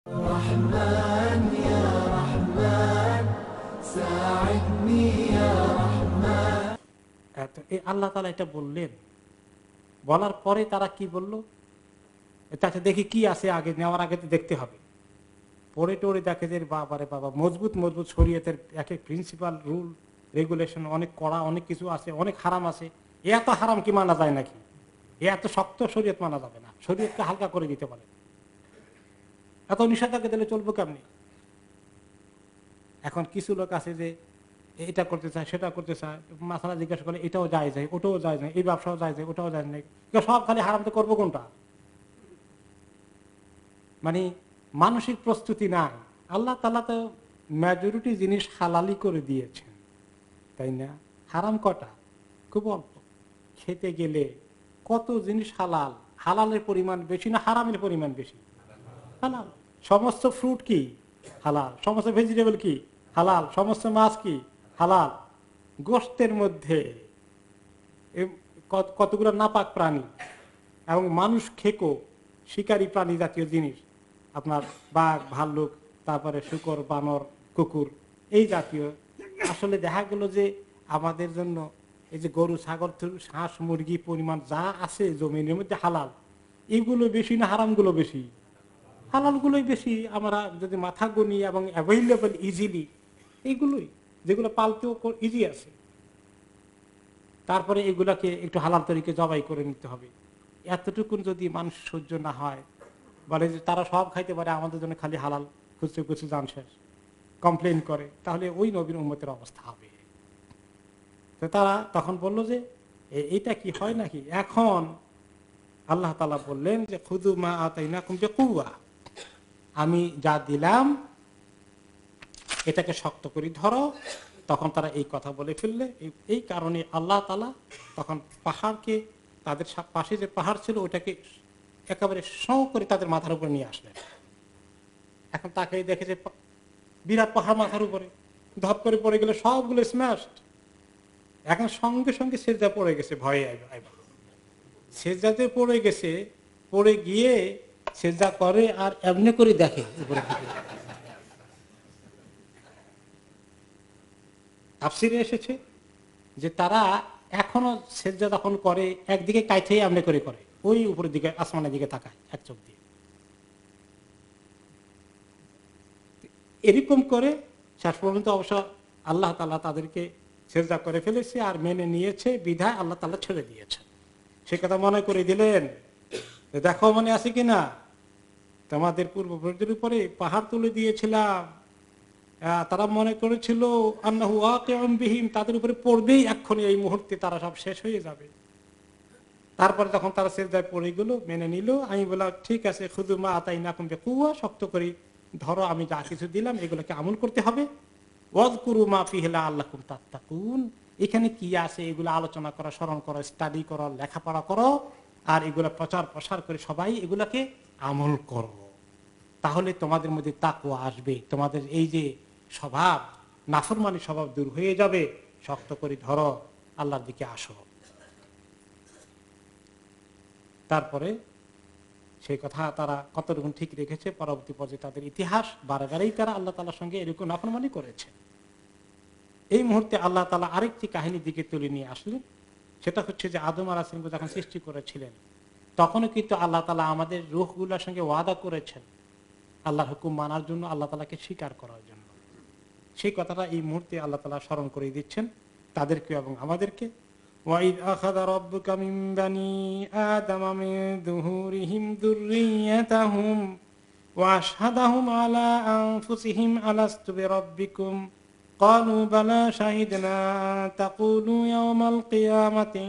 রহমান ইয়া রহমান সাইদনি ইয়া রহমান। এই আল্লাহ তাআলা এটা বললেন, বলার পরে তারা কি বলল, আচ্ছা দেখি কি আছে, আগে নেওয়ার আগে তো দেখতে হবে। পড়ে টোড়ে দেখে যে বাবারে বাবা, মজবুত মজবুত শরীয়তের এক এক প্রিন্সিপাল, রুল রেগুলেশন অনেক কড়া, অনেক কিছু আছে, অনেক হারাম আছে। এত হারাম কি মানা যায় নাকি? এত শক্ত শরীয়ত মানা যাবে না, শরীয়তকে হালকা করে দিতে পারে। এত নিষেধাজ্ঞা দিলে চলবো কেমনি? এখন কিছু লোক আছে যে এটা করতে চায়, সেটা করতে চায়, মাসালা জিজ্ঞাসা করলে এটাও যায় যায়, ওটাও যায় না, এই ব্যবসাও যায় যায়, ওটাও যায় না, সব খালি হারাম, তো করবো কোনটা? মানে মানসিক প্রস্তুতি নাই। আল্লাহ তাআলা তো মেজরিটি জিনিস হালালি করে দিয়েছেন, তাই না? হারাম কটা? খুব অল্প। খেতে গেলে কত জিনিস হালাল, হালালের পরিমাণ বেশি না হারামের পরিমাণ বেশি? হালাল। সমস্ত ফ্রুট কি হালাল, সমস্ত ভেজিটেবল কি হালাল, সমস্ত মাছ কি হালাল। গোশতের মধ্যে কতগুলো নাপাক প্রাণী এবং মানুষ খেকো শিকারী প্রাণী জাতীয় জিনিস, আপনার বাঘ, ভাল্লুক, তারপরে শূকর, বানর, কুকুর, এই জাতীয়। আসলে দেখা গেল যে আমাদের জন্য এই যে গরু, ছাগল, হাঁস, মুরগি পরিমাণ যা আছে জমিনের মধ্যে হালাল, এগুলো বেশি না হারামগুলো বেশি? হালালগুলোই বেশি। আমরা যদি মাথা গুনি এবং অ্যাভেইলেবল ইজিলি, এইগুলোই যেগুলো পালতেও ইজি আছে। তারপরে এগুলাকে একটু হালাল তরিকে জবাই করে নিতে হবে। এতটুকুন যদি মানুষ সহ্য না হয়, বলে যে তারা সব খাইতে পারে, আমাদের জন্য খালি হালাল খুঁজতে খুঁজতে জান শেষ, কমপ্লেন করে, তাহলে ওই নবীর উম্মতের অবস্থা হবে। তো তারা তখন বলল যে এইটা কি হয় নাকি? এখন আল্লাহ তাআলা বললেন যে খুযু মা আতাইনাকুম বিকুওয়া, আমি যা দিলাম এটাকে শক্ত করে ধরো। তখন তারা এই কথা বলে ফেললে। এই কারণে আল্লাহ তাআলা তখন পাহাড়কে, তাদের পাশে যে পাহাড় ছিল ওটাকে একেবারে শঁ করে তাদের মাথার উপরে নিয়ে আসলেন। এখন তাকে দেখে যে বিরাট পাহাড় মাথার উপরে, ধপ করে পড়ে গেলে সবগুলো স্ম্যাশড। এখন সঙ্গে সঙ্গে সেজদা পড়ে গেছে, ভয়ে সেজদাতে পড়ে গেছে। পড়ে গিয়ে সেজদা করে আর এমনি করে দেখে উপরে। তাফসিরে এসেছে যে তারা এখনো সেজদা যখন করে একদিকে কাইথে এমনি করে করে, ওই উপরের দিকে আসমানের দিকে তাকায় এক চোখ দিয়ে, এরকম করে শেষ পর্যন্ত অবশ্য আল্লাহ তাআলা তাদেরকে সেজদা করে ফেলেছে আর মেনে নিয়েছে, বিধায় আল্লাহ তাআলা ছেড়ে দিয়েছে। সে কথা মনে করে দিলেন, দেখো মনে আছে কিনা তোমাদের পূর্বপুরুষদের উপরে পাহাড় তুলে দিয়েছিলাম, তারা মনে করেছিল আন্নাহু ওয়াকিউম বিহিম, তাদের উপরে পড়বেই এক্ষুনি, এই মুহূর্তে তারা সব শেষ হয়ে যাবে। তারপরে তখন তারা সিজদায় পড়ে গেল, মেনে নিল। আমি বললাম ঠিক আছে, খুযু মা আতাইনাকুম বিকুওয়া, শক্ত করে ধরো, আমি যা কিছু দিলাম এগুলোকে আমল করতে হবে। ওয়াযকুরু মা ফীহি লাআল্লাকুম তাত্তাকুন, এখানে কি আছে এগুলো আলোচনা করো, স্মরণ করো, স্টাডি করো, লেখাপড়া করো, আর এগুলো প্রচার প্রসার করে সবাই এগুলাকে আমল করো, তাহলে তোমাদের মধ্যে তাকওয়া আসবে, তোমাদের এই যে স্বভাব, নাফরমানি স্বভাব দূর হয়ে যাবে। শক্ত করে ধরো, আল্লাহর দিকে আসো। তারপরে সেই কথা তারা কতটুকু ঠিক রেখেছে, পরবর্তী পর্যায়ে তাদের ইতিহাস বারবারই তারা আল্লাহ তাআলার সঙ্গে এরকম নাফরমানি করেছে। এই মুহূর্তে আল্লাহ তাআলা আরেকটি কাহিনীর দিকে তুলে নিয়ে আসলেন। সেটা হচ্ছে যে আদম আলাইহিস সালামকে যখন সৃষ্টি করেছিলেন, তখনও কিন্তু আল্লাহ তাআলা আমাদের রূহগুলোর সঙ্গে ওয়াদা করেছেন আল্লাহর হুকুম মানার জন্য, আল্লাহ তাআলাকে স্বীকার করার জন্য। সেই কথাটা এই মুহূর্তে আল্লাহ তাআলা স্মরণ করে দিচ্ছেন তাদেরকে এবং আমাদেরকে। ওয়াইদ আখাযা রাব্বুকা মিন বানি আদামা মিন যুহুরিহিম যুররিয়াতাহুম ওয়া আশহাদাহুম আলা আনফুসিহিম আলাস্তু বিরাব্বিকুম ক্বালু বালা শাহিদনা তাকুলু ইয়াওমাল কিয়ামাতি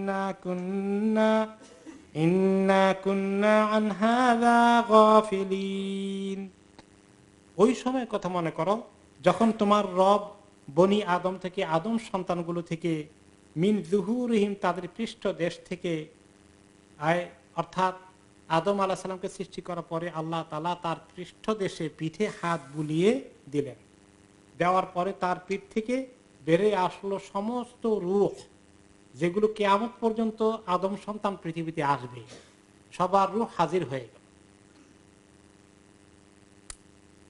ইন্না কুন্না আন হাযা গাফিলিন। ওই সময় কথা মনে করো যখন তোমার রব বনি আদম থেকে, আদম সন্তানগুলো থেকে, মিন যুহুরিহিম তাদের পৃষ্ঠ দেশ থেকে, অর্থাৎ আদম আলাইহিস সালামকে সৃষ্টি করার পরে আল্লাহ তাআলা তার পৃষ্ঠ দেশে পিঠে হাত বুলিয়ে দিলেন। দেওয়ার পরে তার পিঠ থেকে বেড়ে আসলো সমস্ত রূহ, যেগুলো কিয়ামত পর্যন্ত আদম সন্তান পৃথিবীতে আসবে, সবার রূহ হাজির হয়ে গেল।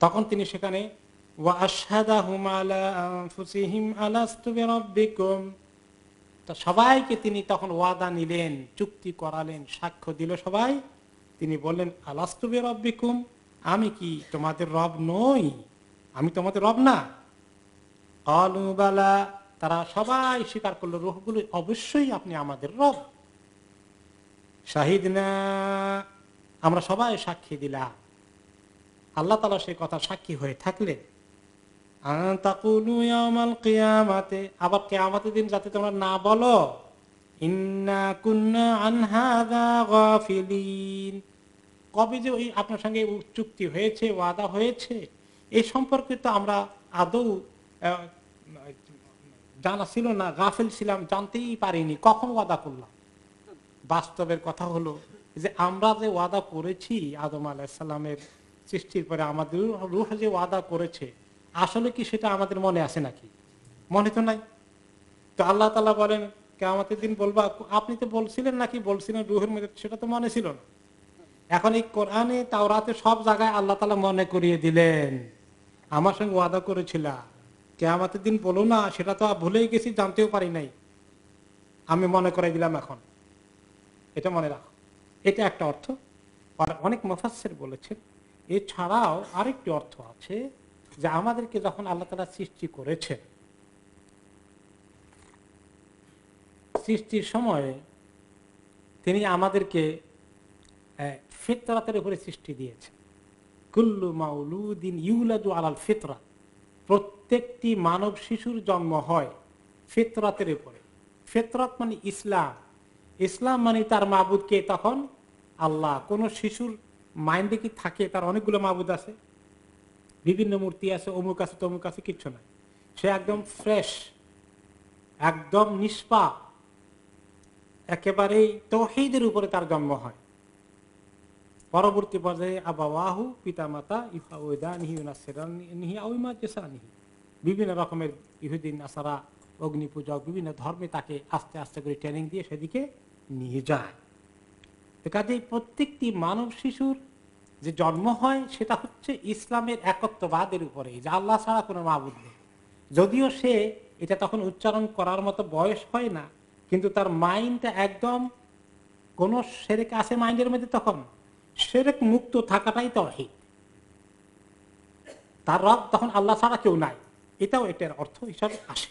তখন তিনি সেখানে ওয়া আশহাদাহুম আলা আনফুসিহিম আলাস্তু বিরাব্বিকুম, তো সবাইকে তিনি তখন ওয়াদা নিলেন, চুক্তি করালেন, সাক্ষ্য দিল সবাই। তিনি বললেন আলাস্তু বিরাব্বিকুম, আমি কি তোমাদের রব নই? আমি তোমাদের রব না? ক্বালু বালা, তারা সবাই স্বীকার করলো, রূহগুলো, অবশ্যই আপনি আমাদের রব। শাহিদনা, আমরা সবাই সাক্ষী দিলাম। আল্লাহ তাআলা সেই কথা সাক্ষী হয়ে থাকলে আন তাকুলু ইয়াউমাল কিয়ামাতে, আবার কিয়ামতের দিন যাতে তোমরা না বলো ইন্না কুন্না আন হাযা গাফিলিন, কবে যে ওই আপনার সঙ্গে চুক্তি হয়েছে, ওয়াদা হয়েছে, এই সম্পর্কে তো আমরা আদৌ জানা ছিল না, গাফিল ছিলাম, জানতেই পারিনি, কখন ওয়াদা করলাম। বাস্তবের কথা হলো যে আমরা যে ওয়াদা করেছি আদম আলাইহিস সালামের সৃষ্টির পরে, আমাদের রূহ যে ওয়াদা করেছে, আসলে কি সেটা আমাদের মনে আছে নাকি? মনে তো নাই। তো আল্লাহ তাআলা বলেন কিয়ামতের দিন বলবা আপনি তো বলছিলেন নাকি, বলছিলেন রূহের মধ্যে, সেটা তো মনে ছিল না। এখন এই কোরআনে তাওরাতে সব জায়গায় আল্লাহ তাআলা মনে করিয়ে দিলেন, আমার সঙ্গে ওয়াদা করেছিলা, কিয়ামতের দিন বলো না, সেটা তো ভুলেই গেছি, জানতেও পারি নাই, আমি মনে করাই দিলাম এখন, এটা মনে রাখো। এটা একটা অর্থ। আর অনেক মুফাসসির বলেছেন এছাড়াও আরেকটি অর্থ আছে, যে আমাদেরকে যখন আল্লাহ তাআলা সৃষ্টি করেছেন, সৃষ্টির সময় তিনি আমাদেরকে ফিতরাতের উপরে সৃষ্টি দিয়েছেন। কুল্লু মাউলুদিন ইউলাদু আলাল ফিতরা, প্রত্যেকটি মানব শিশুর জন্ম হয় ফিতরাতের উপরে। ফিতরাত মানে ইসলাম, ইসলাম মানে তার মাবুদকে তখন আল্লাহ। কোন শিশুর মাইন্ডে কি থাকে তার অনেকগুলো মাবুদ আছে, বিভিন্ন মূর্তি আছে, অমুক আছে তমুক আছে, কিচ্ছু নাই। সে একদম ফ্রেশ, একদম নিষ্পাপ, একেবারেই তাওহীদের উপরে তার জন্ম হয়। পরবর্তী পর্যায়ে আবাওয়াহু, পিতামাতা, ইউহাউদানিহি ওয়া নাসরানিহি আও ইমাজ্জিসানিহি, বিভিন্ন রকমের ইহুদি নাসারা, অগ্নি পূজক, বিভিন্ন ধর্মে তাকে আস্তে আস্তে করে ট্রেনিং দিয়ে সেদিকে নিয়ে যায়। কাজেই প্রত্যেকটি মানব শিশুর যে জন্ম হয় সেটা হচ্ছে ইসলামের একত্ববাদের উপরে, যে আল্লাহ ছাড়া কোনো মাবুদ নেই। যদিও সে এটা তখন উচ্চারণ করার মতো বয়স হয় না, কিন্তু তার মাইন্ডটা একদম কোন শিরক আছে মাইন্ডের মধ্যে, তখন শিরক মুক্ত থাকাটাই তাওহীদ। তার রব তখন আল্লাহ ছাড়া কেউ নাই, এটাও এটার অর্থ হিসাবে আসে।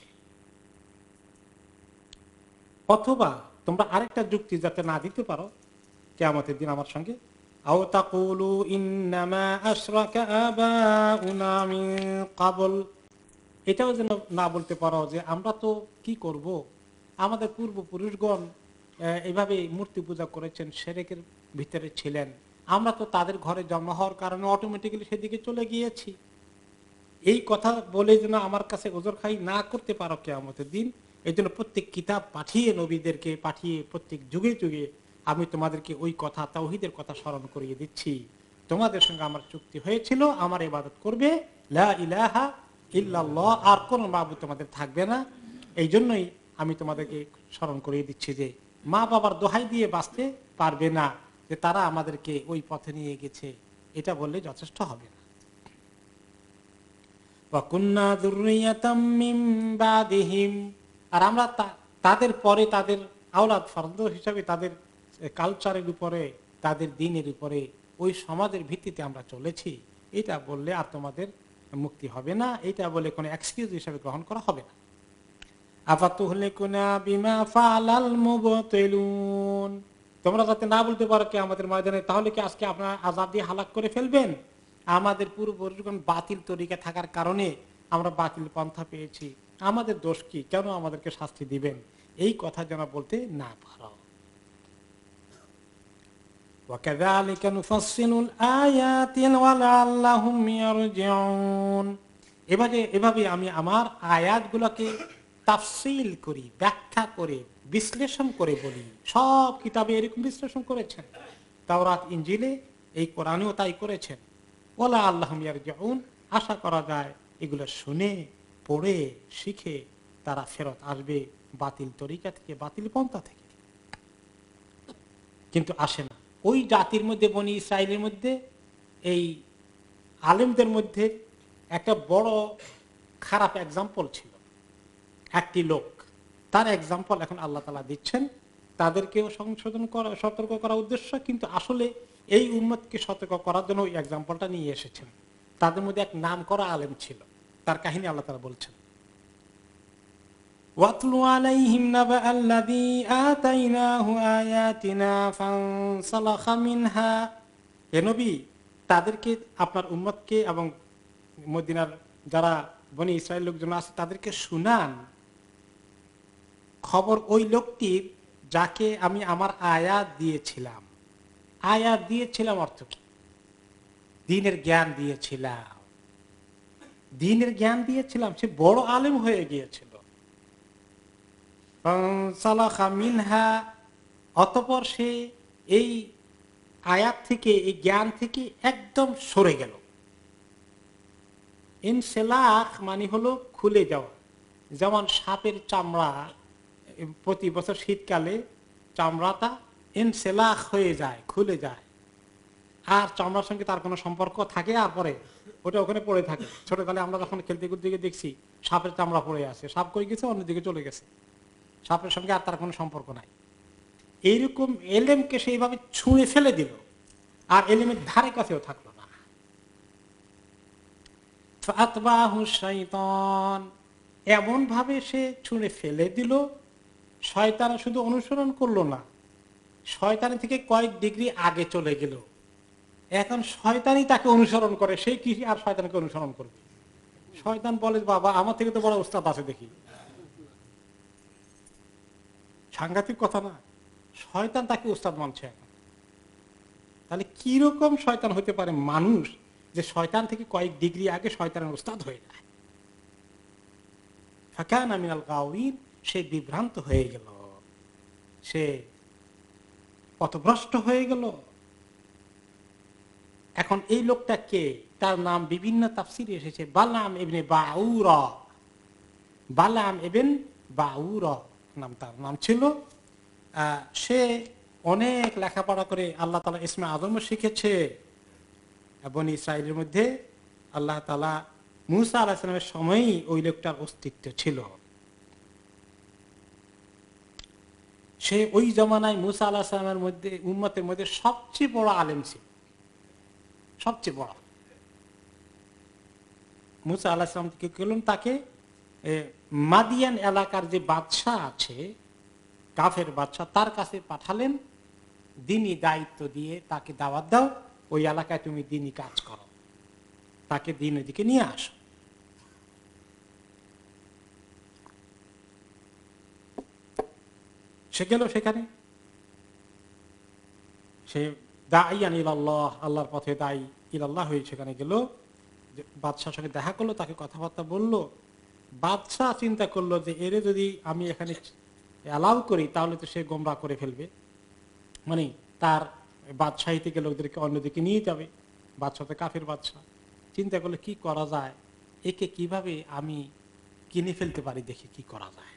অথবা তোমরা আরেকটা যুক্তি যাতে না দিতে পারো কিয়ামতের দিন আমার সঙ্গে, আও তাকুলু ইন্নামা আশরাকা আবাউনা মিন ক্বাবল, এটাও যেন না বলতে পারো যে আমরা তো কি করব, আমাদের পূর্বপুরুষগণ এইভাবে মূর্তি পূজা করেছেন, শিরকের ভিতরে ছিলেন, আমরা তো তাদের ঘরে জন্ম হওয়ার কারণে অটোমেটিক্যালি সেদিকে চলে গিয়েছি। এই কথা বলে যেন আমার কাছে ওজর খাই না করতে পারো কিয়ামতের দিন। এই জন্য প্রত্যেক কিতাব পাঠিয়ে, নবীদেরকে পাঠিয়ে প্রত্যেক যুগে যুগে আমি তোমাদেরকে ওই কথা, তাওহীদের কথা স্মরণ করিয়ে দিচ্ছি। তোমাদের সঙ্গে আমার চুক্তি হয়েছিল, আমার ইবাদত করবে, লা ইলাহা ইল্লাল্লাহ, আর কোন মাবুদ তোমাদের থাকবে না। এই জন্যই আমি তোমাদেরকে স্মরণ করিয়ে দিচ্ছি যে মা বাবার দোহাই দিয়ে বাঁচতে পারবে না, যে তারা আমাদেরকে ওই পথে নিয়ে গেছে, এটা বললে যথেষ্ট হবে না। আর আমরা তাদের পরে তাদের আওলাদ ফরদ হিসাবে তাদের কালচারের উপরে, তাদের দ্বীনের উপরে, ওই সমাজের ভিত্তিতে আমরা চলেছি, এটা বললে আর তোমাদের মুক্তি হবে না, এটা বলে কোনো এক্সকিউজ হিসাবে গ্রহণ করা হবে না। আফাতুহলিকুনা বিমা ফাআলাল মুবতিলুন, তোমরা যাতে না বলতে পারো কি আমাদের ময়দানে, তাহলে কি আজকে আপনারা আযাব দিয়ে হালাক করে ফেলবেন? আমাদের পূর্বপুরুষগণ বাতিল তরিকা থাকার কারণে আমরা বাতিল পন্থা পেয়েছি, আমাদের দোষ কি, কেন আমাদেরকে শাস্তি দিবেন? এই কথা যেন বলতে না পারো। ওয়াকাযালিকা নুফাসসিলুল আয়াতি ওয়ালাআল্লাহুম ইয়ারজিউন, এভাবে আমি আমার আয়াতগুলোকে তাফসীল করি, ব্যাখ্যা করে, বিশ্লেষণ করে বলি। সব কিতাবে এরকম বিশ্লেষণ করেছেন, তাওরাত, ইনজিলে, এই কোরআনেও তাই করেছেন। ওয়ালাআল্লাহুম ইয়ারজিউন, আশা করা যায় এগুলো শুনে, পড়ে, শিখে তারা ফেরত আসবে বাতিল তরিকা থেকে, বাতিল পন্থা থেকে। কিন্তু আসে না। ওই জাতির মধ্যে, বনি ইসরাইলের মধ্যে এই আলেমদের মধ্যে একটা বড় খারাপ এক্সাম্পল ছিল, একটি লোক, তার এক্সাম্পল এখন আল্লাহ তাআলা দিচ্ছেন, তাদেরকেও সংশোধন করা, সতর্ক করা উদ্দেশ্য, কিন্তু আসলে এই উম্মতকে সতর্ক করার জন্য ওই এক্সাম্পলটা নিয়ে এসেছেন। তাদের মধ্যে এক নাম করা আলেম ছিল, তার কাহিনী আল্লাহ তাআলা বলছেন, ওয়াতলু আলাইহিম নাবা আল্লাযী আতাইনাহু আয়াতিনা ফানসালাখা মিনহা। হে নবী, তাদেরকে, আপনার উম্মতকে এবং মদিনার যারা বনি ইসরায়েল লোকজন আছে তাদেরকে শুনান খবর ওই লোকটির যাকে আমি আমার আয়াত দিয়েছিলাম। আয়াত দিয়েছিলাম অর্থ কি? দ্বীনের জ্ঞান দিয়েছিলাম, দ্বীনের জ্ঞান দিয়েছিলাম, সে বড় আলেম হয়ে গিয়েছিল। ফানসালাখা মিনহা, অতঃপর সে এই আয়াত থেকে, এই জ্ঞান থেকে একদম সরে গেল। ইনসেলাখ মানে হলো খুলে যাওয়া। যেমন সাপের চামড়া প্রতি বছর শীতকালে চামড়াটা ইনসেলাখ হয়ে যায়, খুলে যায়, আর চামড়ার সঙ্গে তার কোনো সম্পর্ক থাকে, আর পরে ওটা ওখানে পড়ে থাকে। ছোটকালে আমরা যখন খেলতে খুলতে গিয়ে দেখছি সাপের চামড়া পড়ে আছে, সাপ কই গেছে, অন্যদিকে চলে গেছে, সাপের সঙ্গে আর তার কোনো সম্পর্ক নাই। এইরকম এলেমকে সেইভাবে ছুঁড়ে ফেলে দিল, আর এলেমের ধারে কাছেও থাকলো না। শয়তান, এমন ভাবে সে ছুঁড়ে ফেলে দিল, শয়তান শুধু অনুসরণ করলো না, শয়তানের থেকে কয়েক ডিগ্রি আগে চলে গেল। এখন শয়তানই তাকে অনুসরণ করে, সেই কি আর শয়তানকে অনুসরণ করবে? শয়তান বলে, বাবা আমার থেকে তো বড় উস্তাদ আছে দেখি। সাংঘাতিক কথা না? শয়তান তাকে উস্তাদ মানছে এখন। তাহলে কিরকম শয়তান হতে পারে মানুষ, যে শয়তান থেকে কয়েক ডিগ্রি আগে শয়তানের উস্তাদ হয়ে যায়? ফাকানা মিনাল গাওয়িন, সে বিভ্রান্ত হয়ে গেল, সে পথভ্রষ্ট হয়ে গেল। এখন এই লোকটা কে? তার নাম বিভিন্ন তাফসিরে এসেছে বালাম ইবনে বাউরা। বালাম ইবন বাউরা নাম তার নাম ছিল। সে অনেক লেখাপড়া করে আল্লাহ তাআলা ইসমে আযমও শিখেছে। বনি ইসরাইলের মধ্যে আল্লাহ তাআলা মুসা আলাইহিস সালামের সময়ই ওই লোকটার অস্তিত্ব ছিল। সে ওই জমানায় মুসা আলাইহিস সালামের মধ্যে, উম্মতের মধ্যে সবচেয়ে বড় আলেম ছিল, সবচেয়ে বড়। মুসা আলাইহিস সালাম কি করলেন, তাকে মাদিয়ান এলাকার যে বাদশা আছে, কাফের বাদশা, তার কাছে পাঠালেন, দ্বীনি দায়িত্ব দিয়ে তাকে দাওয়াত দাও, ওই এলাকায় তুমি দ্বীনি কাজ করো, তাকে দ্বীনের দিকে নিয়ে আসো। সে গেল সেখানে, সে দাইয়ান ইলাল্লাহ, আল্লাহর পথে দায়ী ইলাল্লাহ হয়ে সেখানে গেল, বাদশার সঙ্গে দেখা করলো, তাকে কথাবার্তা বললো। বাদশাহ চিন্তা করলো যে এরে যদি আমি এখানে অ্যালাউ করি তাহলে তো সে গোমরাহ করে ফেলবে, মানে তার বাদশাহী থেকে লোকদেরকে অন্যদিকে নিয়ে যাবে। বাদশাহ তো কাফের বাদশাহ। চিন্তা করলে কি করা যায়, একে কিভাবে আমি কিনে ফেলতে পারি, দেখি কি করা যায়।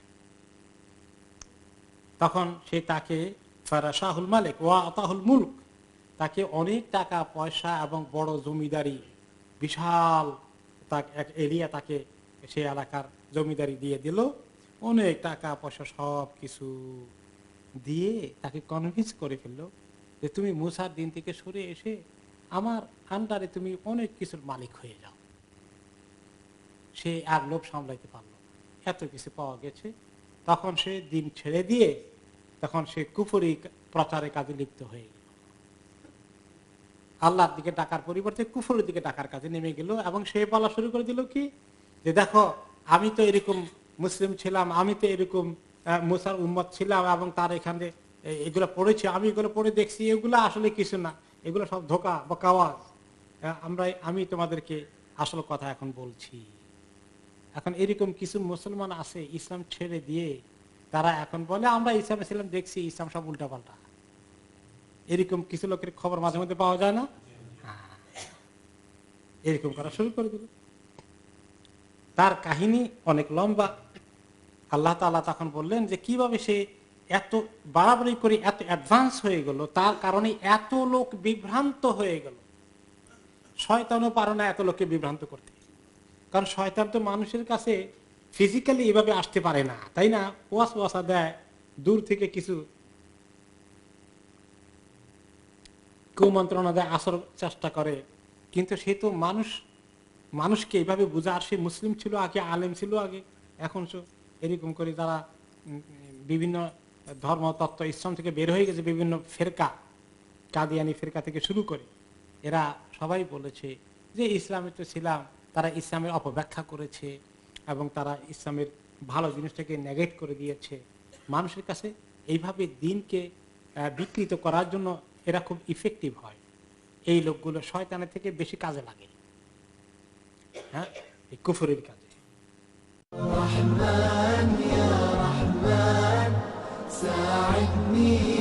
তখন সে তাকে ফারাশাহুল মালিক ওয়া আতাহুল মুলক, তাকে অনেক টাকা পয়সা এবং বড় জমিদারি, বিশাল এক এরিয়া তাকে সে এলাকার জমিদারি দিয়ে দিল। অনেক টাকা পয়সা সব কিছু দিয়ে তাকে কনভিন্স করে ফেললো যে তুমি মুসার দিন থেকে সরে এসে আমার আন্ডারে তুমি অনেক কিছুর মালিক হয়ে যাও। সে আর লোভ সামলাইতে পারলো, এত কিছু পাওয়া গেছে। তখন সে দিন ছেড়ে দিয়ে তখন সে কুফরি প্রচারে কাজে লিপ্ত হয়ে গেল, আল্লাহর দিকে ডাকার পরিবর্তে কুফরের দিকে ডাকার কাজে নেমে গেল। এবং সে বলা শুরু করে দিল কি, যে দেখো আমি তো এরকম মুসলিম ছিলাম, আমি তো এরকম মুসার উম্মত ছিলাম, এবং তার এখানে এগুলো পড়েছি, আমি এগুলো পড়ে দেখছি, এগুলো আসলে কিছু না, এগুলো সব ধোঁকা বা কাওয়াজ। আমি তোমাদেরকে আসল কথা এখন বলছি। এখন এরকম কিছু মুসলমান আছে ইসলাম ছেড়ে দিয়ে, তারা এখন বলে আমরা ইসলামে ছিলাম, দেখছি ইসলাম সব উল্টা পাল্টা। এরকম কিছু লোকের খবর মাঝে মধ্যে পাওয়া যায় না? এরকম করা শুরু করে দিল। তার কাহিনী অনেক লম্বা। আল্লাহ তাআলা তখন বললেন যে কিভাবে সে এত বাড়াবাড়ি করে এত অ্যাডভান্স হয়ে গেল, তার কারণে এত লোক বিভ্রান্ত হয়ে গেল। শয়তানও পারে না এত লোককে বিভ্রান্ত করতে, কারণ শয়তান তো মানুষের কাছে ফিজিক্যালি এভাবে আসতে পারে না, তাই না? ওয়াসওয়াসা দেয় দূর থেকে, কিছু কুমন্ত্রণা দেয়, আসর চেষ্টা করে, কিন্তু সে তো মানুষকে এইভাবে বোঝা। আর সে মুসলিম ছিল আগে, আলেম ছিল আগে, এখন এরকম করে যারা বিভিন্ন ধর্ম তত্ত্ব ইসলাম থেকে বের হয়ে গেছে, বিভিন্ন ফেরকা, কাদিয়ানি ফেরকা থেকে শুরু করে, এরা সবাই বলেছে যে ইসলামে তো ছিলাম, তারা ইসলামের অপব্যাখ্যা করেছে এবং তারা ইসলামের ভালো জিনিসটাকে নেগেট করে দিয়েছে। মানুষের কাছে এইভাবে দিনকে বিকৃত করার জন্য এরা খুব ইফেক্টিভ হয়। এই লোকগুলো শয়তানের থেকে বেশি কাজে লাগে, হ্যাঁ, এই কুফরের কাজে। رحمن يا رحمن ساعدني